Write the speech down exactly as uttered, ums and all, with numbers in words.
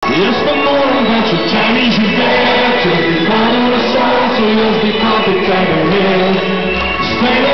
It's the morning that your Chinese is there. Just be calling a song, so you'll be competent in here. Stay